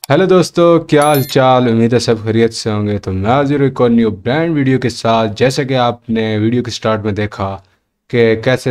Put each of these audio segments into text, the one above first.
Hello दोस्तों, क्या हाल चाल। उम्मीद है सब खैरियत से होंगे। तो मैं हाजिर हूं एक और न्यू ब्रांड वीडियो के साथ। जैसे कि आपने वीडियो के स्टार्ट में देखा कि कैसे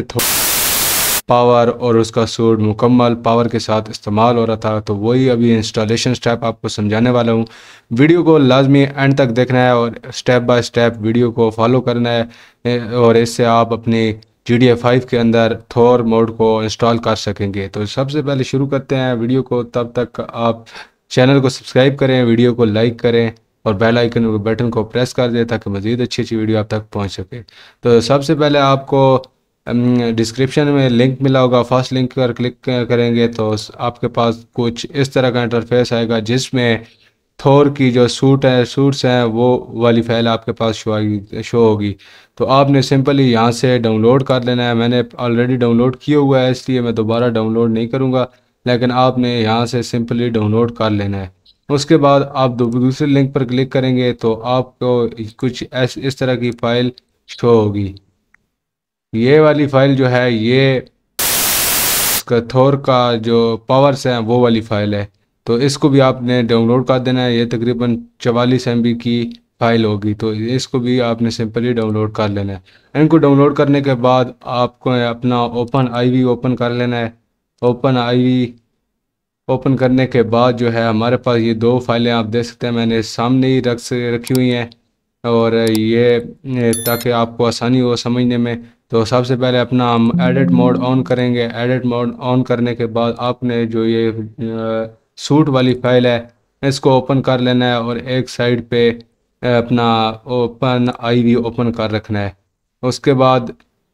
पावर और उसका सूट मुकम्मल पावर के साथ इस्तेमाल हो रहा था, तो वही अभी इंस्टॉलेशन स्टेप आपको समझाने वाला हूँ। वीडियो को लाजमी एंड तक देखना है और स्टेप बाय स्टेप वीडियो को फॉलो करना है, और इससे आप अपनी GTA 5 के अंदर थोर मोड को इंस्टॉल कर सकेंगे। तो सबसे पहले शुरू करते हैं वीडियो को। तब तक आप चैनल को सब्सक्राइब करें, वीडियो को लाइक करें और बेल आइकन बटन को प्रेस कर दें ताकि मज़ीद अच्छी अच्छी वीडियो आप तक पहुंच सके। तो सबसे पहले आपको डिस्क्रिप्शन में लिंक मिला होगा, फर्स्ट लिंक पर क्लिक करेंगे तो आपके पास कुछ इस तरह का इंटरफेस आएगा जिसमें थोर की जो सूट्स हैं वो वाली फाइल आपके पास शो होगी। तो आपने सिंपली यहाँ से डाउनलोड कर लेना है। मैंने ऑलरेडी डाउनलोड किया हुआ है, इसलिए मैं दोबारा डाउनलोड नहीं करूँगा, लेकिन आपने यहाँ से सिंपली डाउनलोड कर लेना है। उसके बाद आप दूसरे लिंक पर क्लिक करेंगे तो आपको कुछ इस तरह की फ़ाइल शो होगी। ये वाली फाइल जो है ये इसका थोर का जो पावर्स है वो वाली फाइल है। तो इसको भी आपने डाउनलोड कर देना है। ये तकरीबन 44 MB की फाइल होगी, तो इसको भी आपने सिंपली डाउनलोड कर लेना है। इनको डाउनलोड करने के बाद आपको अपना ओपन आईवी ओपन कर लेना है। ओपन आईवी ओपन करने के बाद जो है हमारे पास ये दो फाइलें आप देख सकते हैं, मैंने सामने ही रखी हुई हैं। और ताकि आपको आसानी हो समझने में। तो सबसे पहले अपना हम एडिट मोड ऑन करेंगे। एडिट मोड ऑन करने के बाद आपने जो ये सूट वाली फाइल है इसको ओपन कर लेना है और एक साइड पे अपना ओपन आईवी ओपन कर रखना है। उसके बाद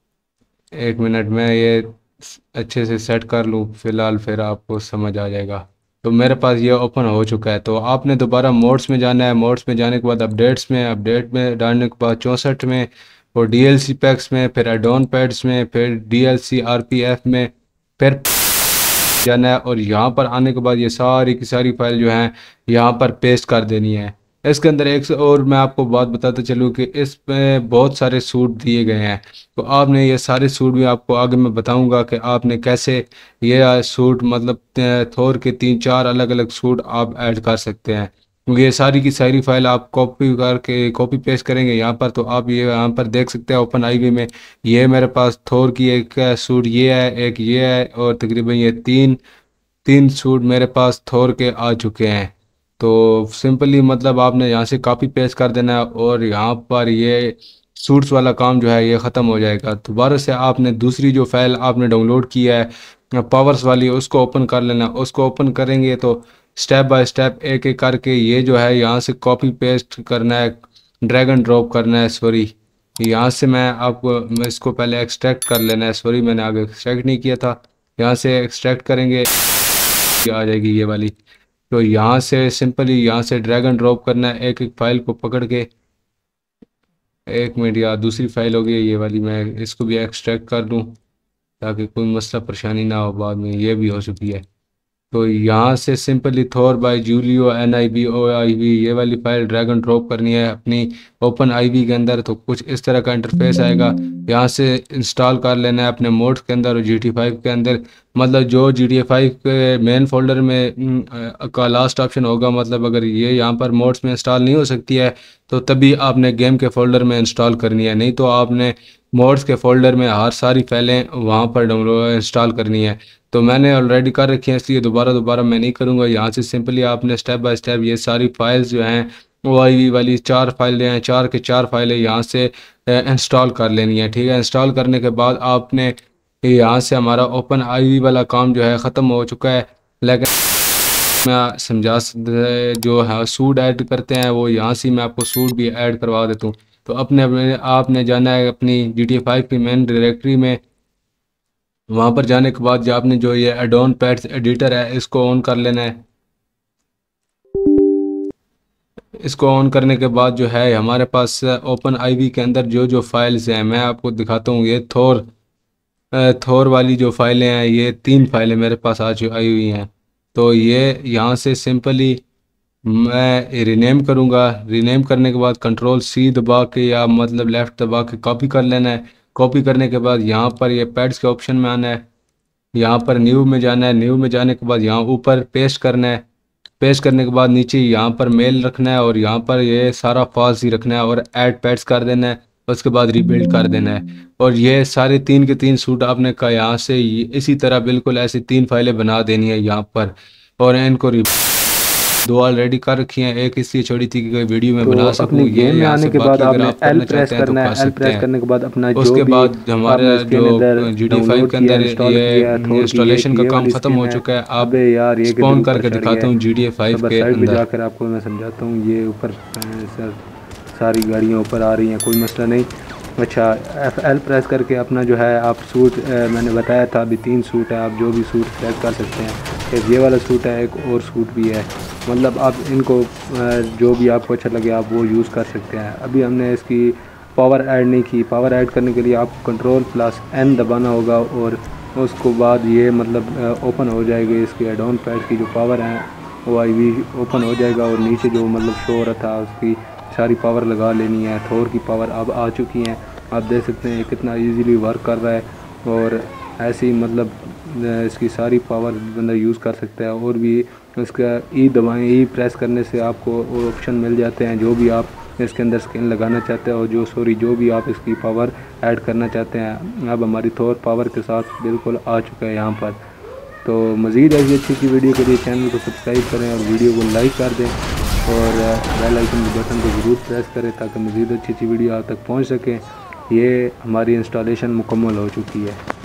एक मिनट में ये अच्छे से सेट कर लूँ फ़िलहाल, फिर आपको समझ आ जाएगा। तो मेरे पास ये ओपन हो चुका है। तो आपने दोबारा मोड्स में जाना है। मोड्स में जाने के बाद अपडेट में डालने के बाद 64 में, और DLC पैक्स में, फिर एडोन पैड्स में, फिर DLC RPF में, फिर जाना है। और यहाँ पर आने के बाद ये सारी की सारी फाइल जो हैं यहाँ पर पेस्ट कर देनी है। इसके अंदर और मैं आपको बात बताता चलूँ कि इसमें बहुत सारे सूट दिए गए हैं। तो आपने ये सारे सूट भी आपको आगे मैं बताऊंगा कि आपने कैसे ये सूट मतलब थोर के 3-4 अलग अलग सूट आप ऐड कर सकते हैं। क्योंकि ये सारी की सारी फाइल आप कॉपी पेस्ट करेंगे यहाँ पर, तो आप ये यहाँ पर देख सकते हैं ओपन आईवी में। ये मेरे पास थोर की एक सूट ये है, एक ये है, और तकरीबन ये तीन तीन सूट मेरे पास थोर के आ चुके हैं। तो सिंपली मतलब आपने यहाँ से कॉपी पेस्ट कर देना है और यहाँ पर ये सूट्स वाला काम जो है ये ख़त्म हो जाएगा। दोबारा से आपने दूसरी जो फाइल आपने डाउनलोड किया है पावर्स वाली उसको ओपन कर लेना। उसको ओपन करेंगे तो स्टेप बाय स्टेप एक एक करके ये जो है यहाँ से कॉपी पेस्ट करना है, ड्रैग एंड ड्रॉप करना है। सॉरी, यहाँ से मैं इसको पहले एक्सट्रैक्ट कर लेना है। सॉरी, मैंने आगे एक्सट्रैक्ट नहीं किया था। यहाँ से एक्सट्रैक्ट करेंगे, ये आ जाएगी ये वाली। तो यहाँ से सिंपली यहाँ से ड्रैग एंड ड्रॉप करना है एक एक फाइल को पकड़ के। एक मिनट, या दूसरी फाइल होगी ये वाली, मैं इसको भी एक्सट्रैक्ट कर लूँ ताकि कोई मसला परेशानी ना हो बाद में। ये भी हो चुकी है। तो यहाँ से simply Thor by Julio NIBOIV ये वाली फाइल ड्रैग एंड ड्रॉप करनी है अपनी ओपन आईवी के अंदर। तो कुछ इस तरह का इंटरफेस आएगा। यहाँ से इंस्टॉल कर लेना है अपने मोड्स के अंदर और GTA 5 के अंदर। मतलब जो GTA 5 के मेन फोल्डर में का लास्ट ऑप्शन होगा, मतलब अगर ये यहाँ पर मोड्स में इंस्टॉल नहीं हो सकती है तो तभी आपने गेम के फोल्डर में इंस्टॉल करनी है, नहीं तो आपने मोड्स के फोल्डर में हर सारी फाइलें वहाँ पर डाउनलोड इंस्टॉल करनी है। तो मैंने ऑलरेडी कर रखी है, इसलिए दोबारा दोबारा मैं नहीं करूँगा। यहाँ से सिंपली आपने स्टेप बाय स्टेप ये सारी फाइल्स जो हैं ओ आई वाली 4 फाइलें हैं, 4 के 4 फाइलें यहाँ से इंस्टॉल कर लेनी है। ठीक है, इंस्टॉल करने के बाद आपने यहाँ से हमारा ओपन आई वाला काम जो है ख़त्म हो चुका है। लेकिन मैं जो है सूट ऐड करते हैं वो यहाँ से मैं आपको सूट भी ऐड करवा देता हूँ। तो आपने जाना है अपनी GTA 5 की मेन डायरेक्टरी में। वहाँ पर जाने के बाद जो आपने जो ये एडोन पैड्स एडिटर है इसको ऑन कर लेना है। इसको ऑन करने के बाद जो है हमारे पास ओपन आईवी के अंदर जो जो फाइल्स हैं मैं आपको दिखाता हूँ। ये थोर वाली जो फाइलें हैं, ये 3 फाइलें मेरे पास आई हुई हैं। तो ये यहाँ से सिंपली मैं रीनेम करूँगा। रीनेम करने के बाद कंट्रोल C दबा के या मतलब लेफ़्ट दबा के कॉपी कर लेना है। कॉपी करने के बाद यहाँ पर ये पैड्स के ऑप्शन में आना है, यहाँ पर न्यू में जाना है। न्यू में जाने के बाद यहाँ ऊपर पेस्ट करना है। पेस्ट करने के बाद नीचे यहाँ पर मेल रखना है और यहाँ पर ये सारा फॉल्स ही रखना है और ऐड पैड्स कर देना है। उसके बाद रिबिल्ड कर देना है और ये सारे 3 के 3 सूट आपने का यहाँ से इसी तरह बिल्कुल ऐसी 3 फाइलें बना देनी है यहाँ पर। और इनको दो ऑलरेडी कर रखी हैं, एक इसलिए छोड़ी थी कि कोई वीडियो में बना सकूं। ये गेम में यहाँ आने से के बाद बाकी अगर आपने आप एल करना प्रेस चाहते हैं तो करना कर है। एल सकते प्रेस हैं। करने के बाद अपना जो उसके भी बाद हमारा जो GT5 के अंदर ये इंस्टॉलेशन का काम ख़त्म हो चुका है। आप यार ये स्पॉन करके दिखाता हूँ GT5 के साइड पे अंदर। जाकर आपको मैं समझाता हूँ। ये ऊपर सर सारी गाड़ियाँ ऊपर आ रही हैं, कोई मसला नहीं। अच्छा, F11 प्रेस करके अपना जो है आप सूट मैंने बताया था अभी 3 सूट है, आप जो भी सूट सेलेक्ट कर सकते हैं। एक ये वाला सूट है, एक और सूट भी है, मतलब आप इनको जो भी आपको अच्छा लगे आप वो यूज़ कर सकते हैं। अभी हमने इसकी पावर ऐड नहीं की। पावर ऐड करने के लिए आपको Ctrl+N दबाना होगा और उसको बाद ये मतलब ओपन हो जाएगी। इसकी एड ऑन पैड की जो पावर है वो भी ओपन हो जाएगा और नीचे जो मतलब शो हो रहा था उसकी सारी पावर लगा लेनी है। थोर की पावर अब आ चुकी हैं, आप देख सकते हैं कितना इजीली वर्क कर रहा है। और ऐसे ही मतलब इसकी सारी पावर बंदा यूज़ कर सकता है। और भी इसका ई दबाएँ, ई प्रेस करने से आपको ऑप्शन मिल जाते हैं जो भी आप इसके अंदर स्किन लगाना चाहते हो, जो भी आप इसकी पावर ऐड करना चाहते हैं। अब हमारी थोर पावर के साथ बिल्कुल आ चुका है यहाँ पर। तो मज़ीद ऐसी अच्छी की वीडियो के लिए चैनल को सब्सक्राइब करें और वीडियो को लाइक कर दें और बेल आइकन के बटन को ज़रूर प्रेस करें ताकि मज़ीद अच्छी वीडियो आप तक पहुँच सकें। ये हमारी इंस्टॉलेशन मुकम्मल हो चुकी है।